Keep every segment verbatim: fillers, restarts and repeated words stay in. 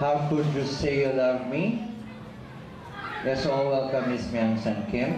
How could you say you love me? Let's all welcome Miss Myung San Kim.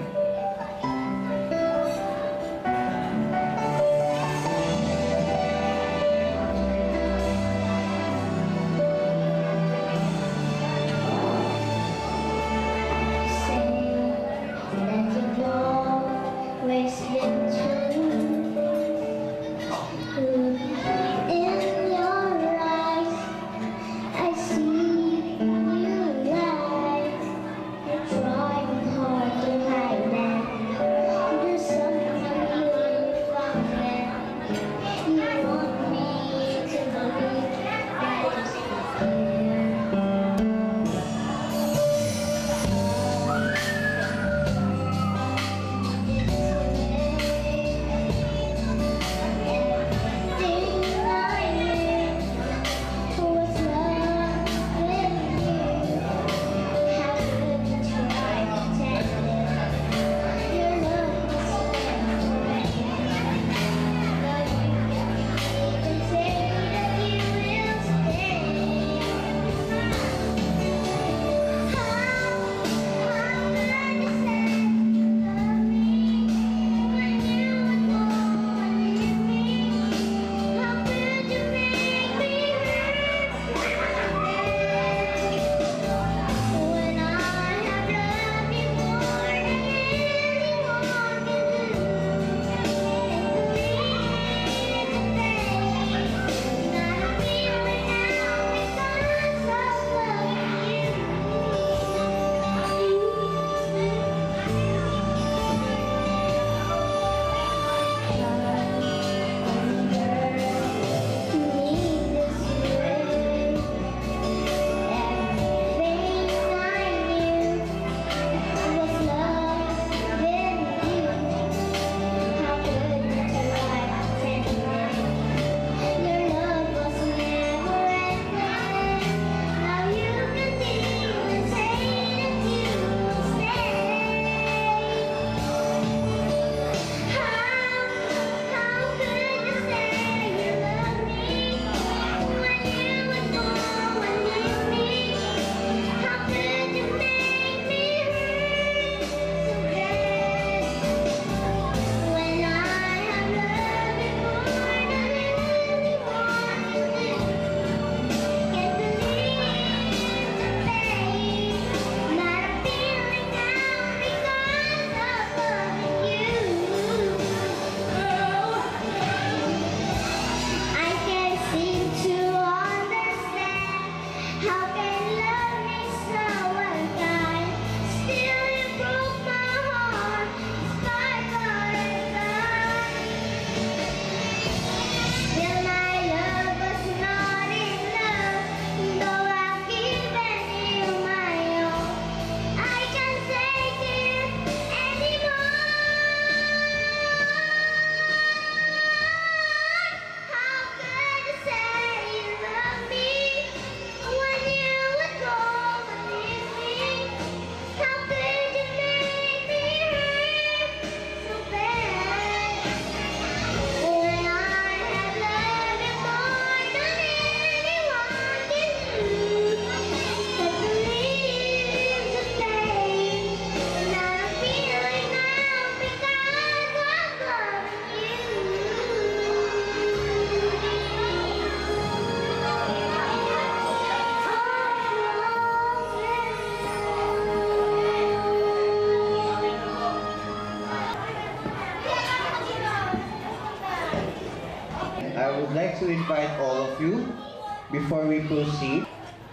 I would like to invite all of you, before we proceed,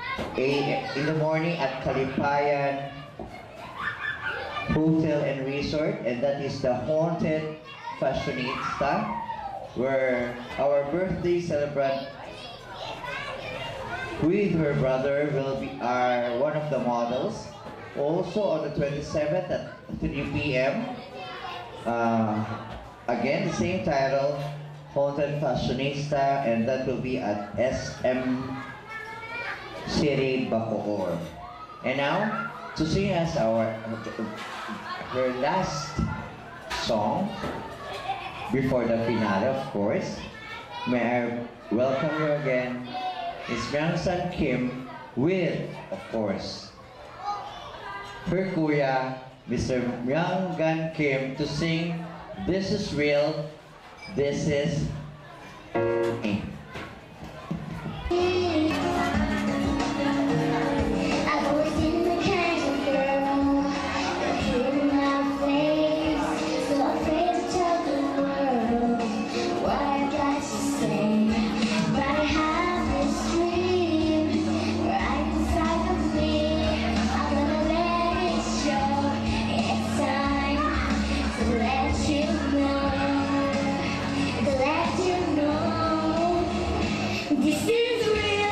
a, in the morning at Kalimpayan Hotel and Resort, and that is the Haunted Fashionista, where our birthday celebrant with her brother will be our one of the models. Also on the twenty-seventh at three p m Uh, again, the same title, Haunted Fashionista, and that will be at S M City, Bacoor. And now, to sing us our her last song before the finale, of course, may I welcome you again, Miss Myung San Kim, with, of course, her kuya, Mister Myung Gan Kim, to sing This Is Real, This Is Me. I've always been the kind of girl that hid my face, so afraid to tell the world what I'd like to say. But I have this dream right inside of me. I'm gonna let it show. It's time to let you know, to let you know this is real.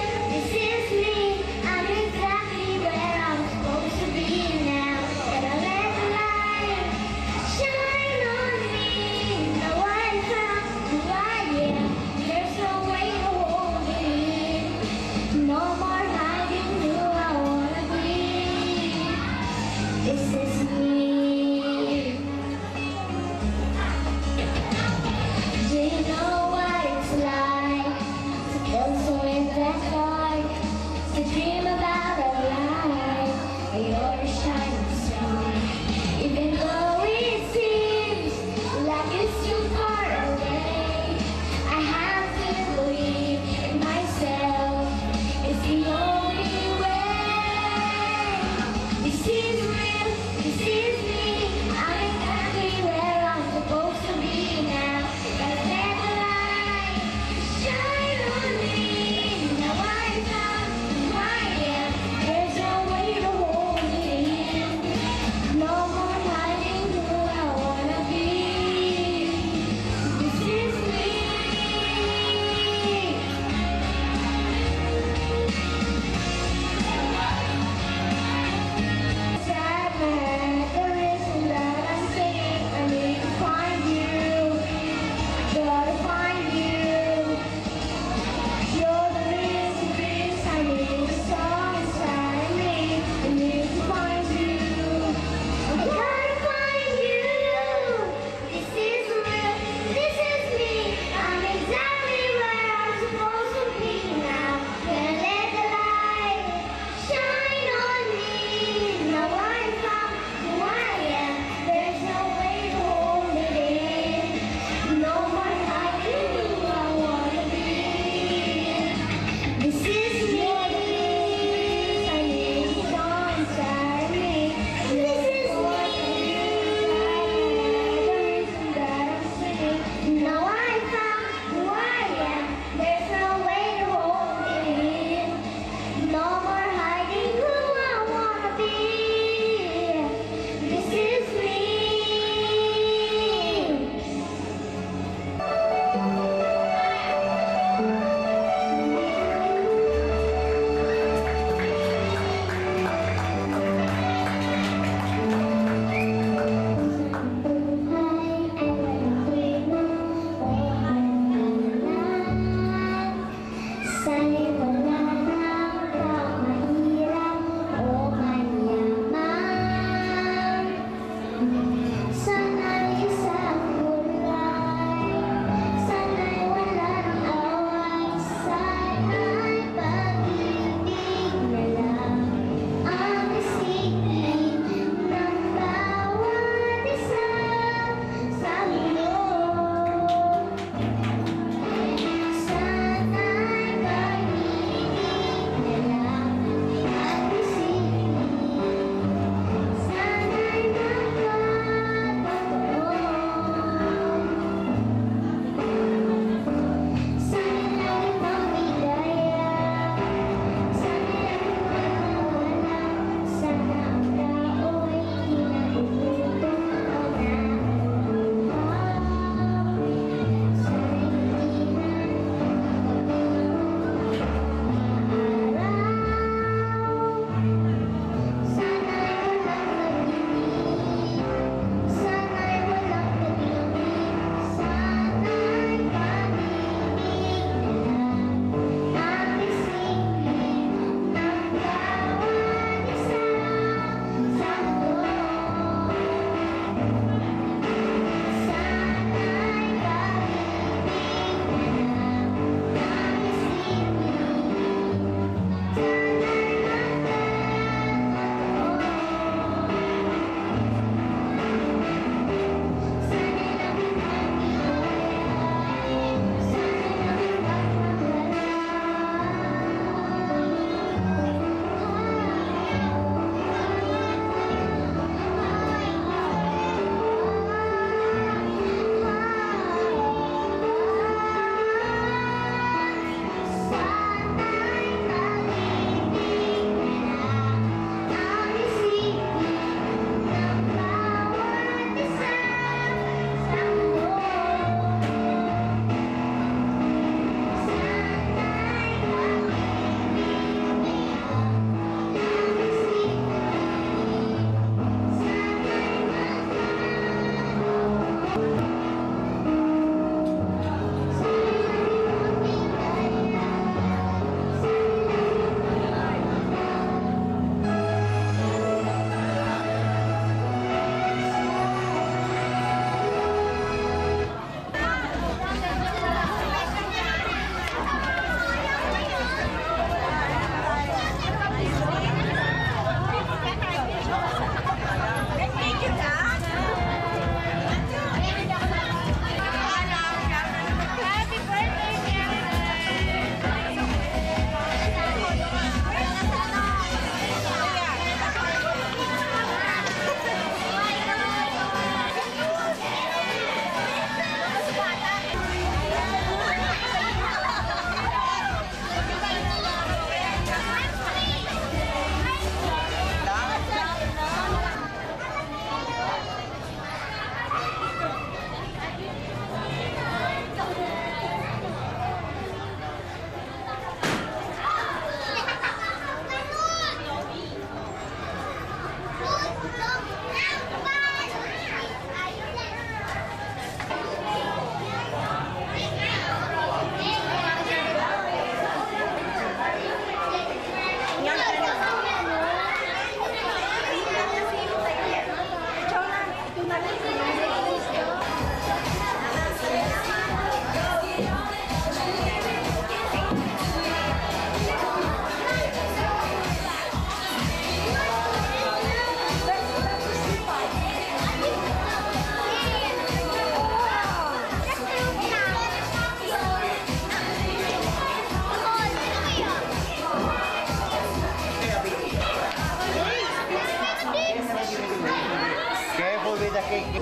with the cake.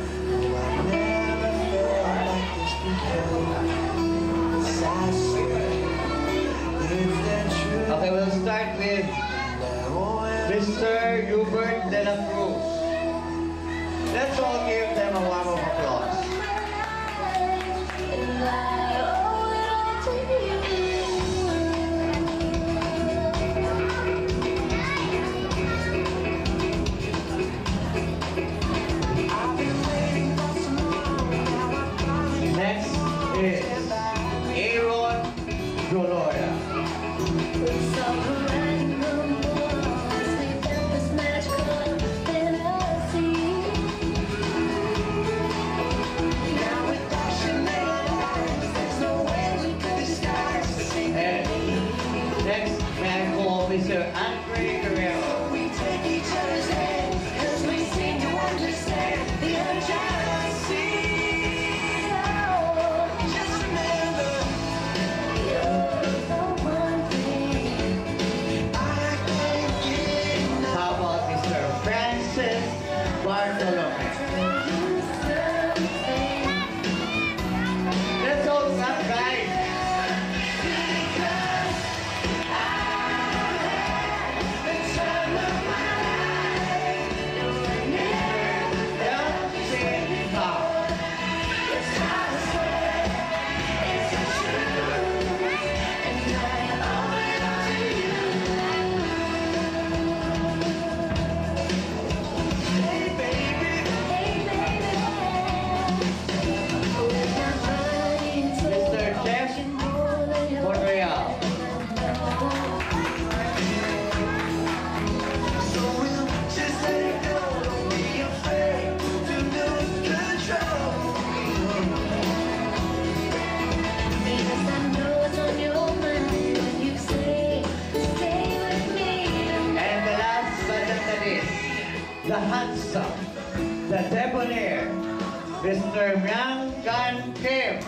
Okay, we'll start with Mister Hubert De La Cruz. Let's all give them a warm of applause. Next is Aaron Doloya. Next man called Mister Andre Guerrero. We take each other's hand as we seem to understand the urgency. Just remember, you're the one thing I can't get enough. How about Mister Francis Bartolome? Let's all clap, guys. The handsome, the debonair, Mister Myang Gan Kim.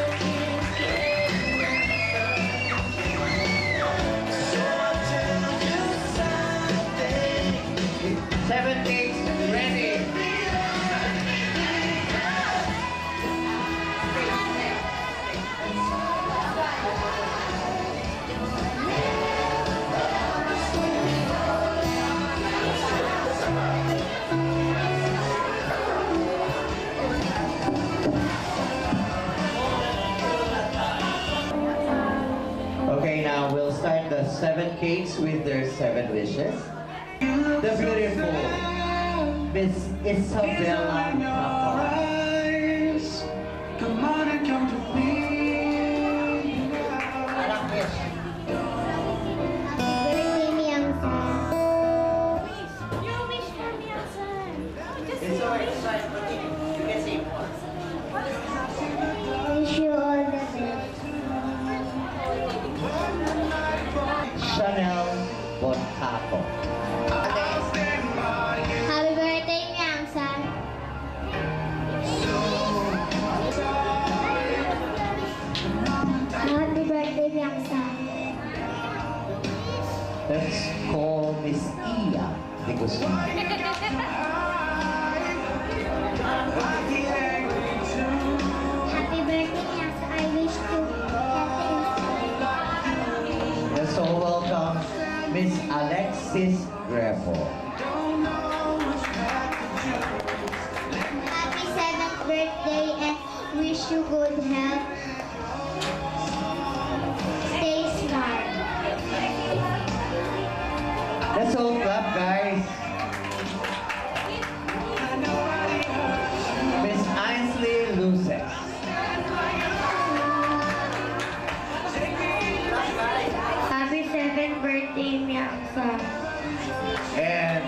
Seven cakes ready. Okay, now we'll start the seven cakes with their seven wishes. The beautiful Miss Isabella Papa. Come on and come to me. Birthday Myang-san. You wish for Myang-san. It's alright, it's fine. You can say more. Wish you all the best. Chanel Boncapo. Happy birthday, Myang-san. Happy birthday, Myang-san. Let's call Miss Iya de Guzman. Happy birthday, Myang-san. I wish to have Let's all welcome Miss Alexis Grefo. Happy seventh birthday and wish you good health. Stay smart. Let's all clap, guys. Miss Ainsley Luces. Happy seventh birthday, Myang-san. And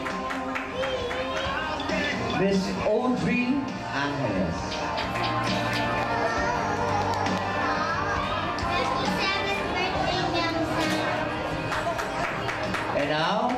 Miss Audrey Angeles. Happy seventh birthday, Myang-san. And now,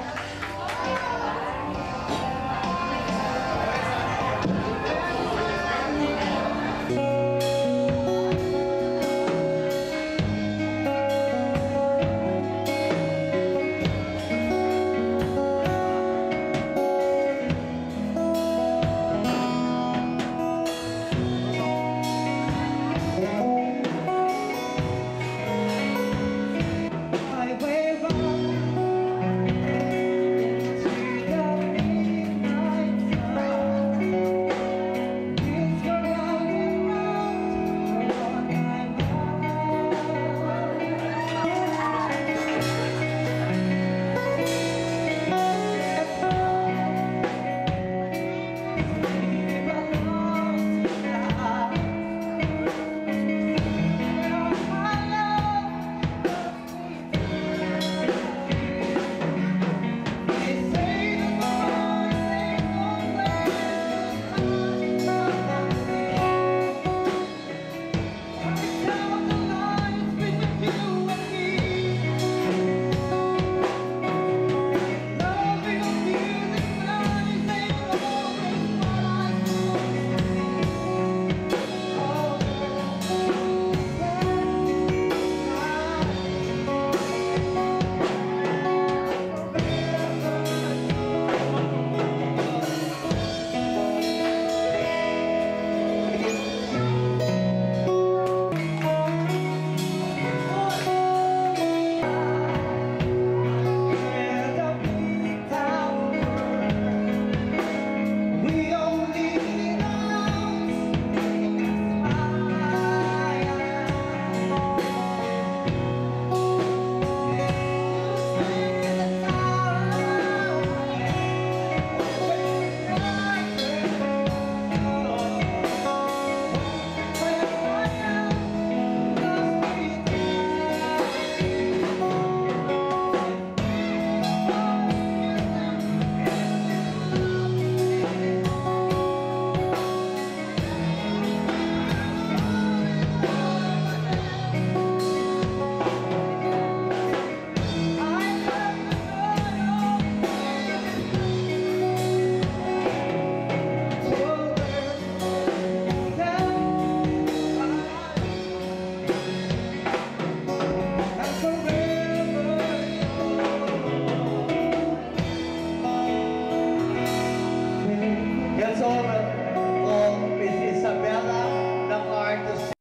Let's all welcome Miss Isabella Nakar to sing.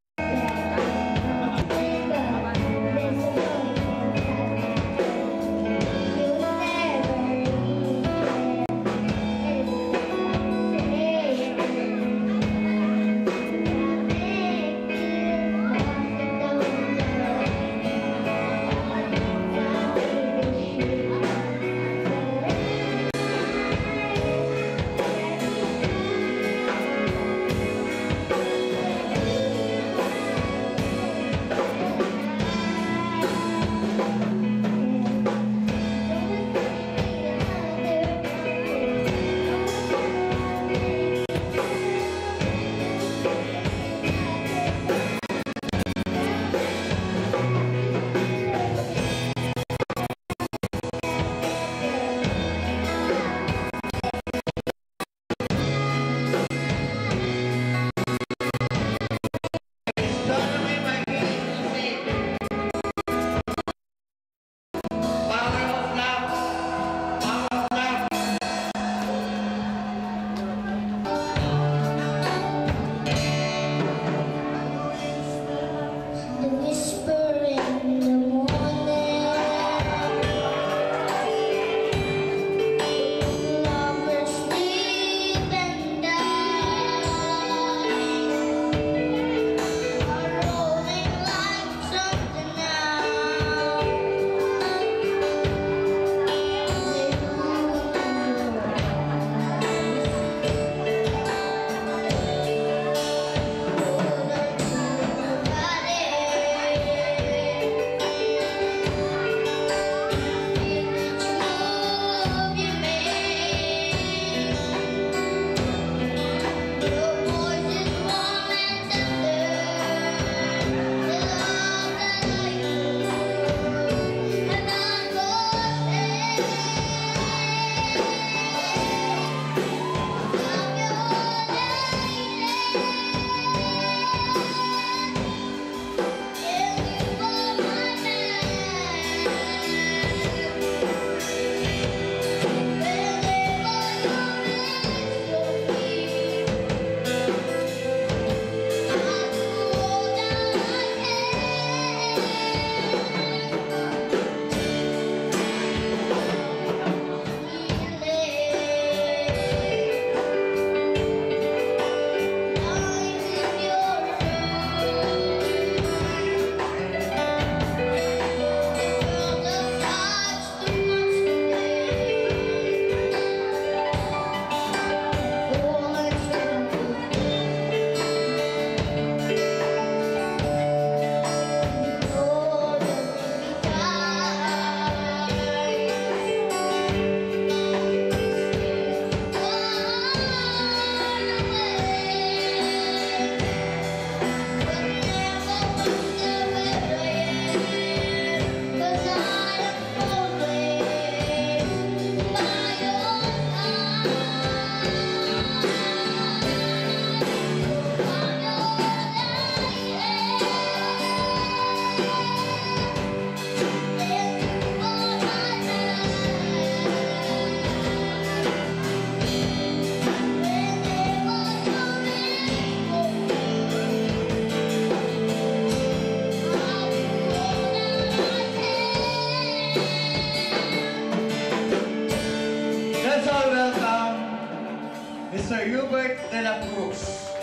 Mister Hubert de la Cruz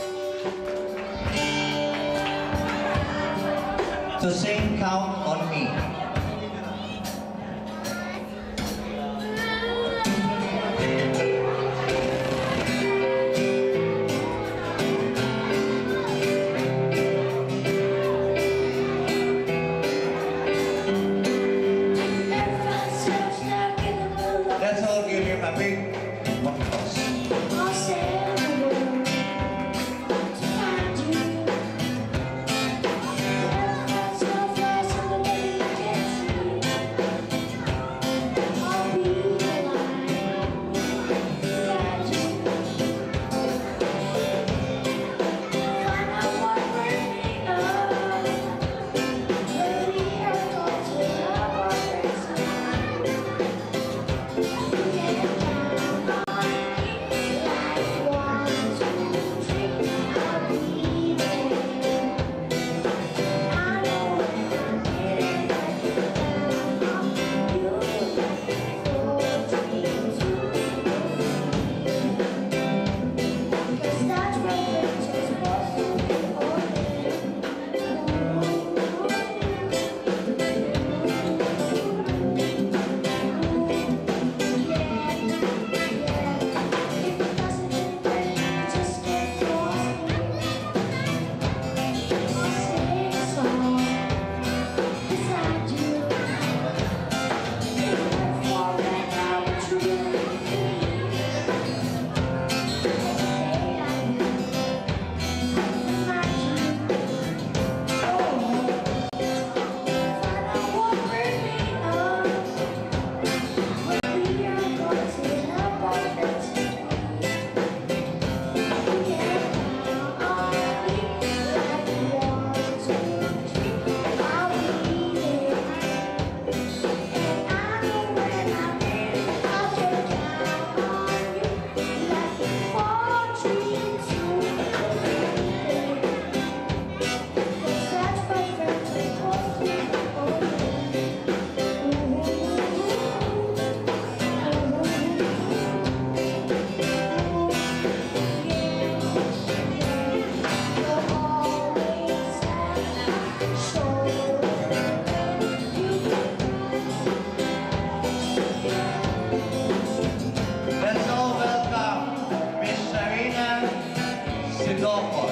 to sing Count on Me. Let's all give him a big one applause. Ilocos.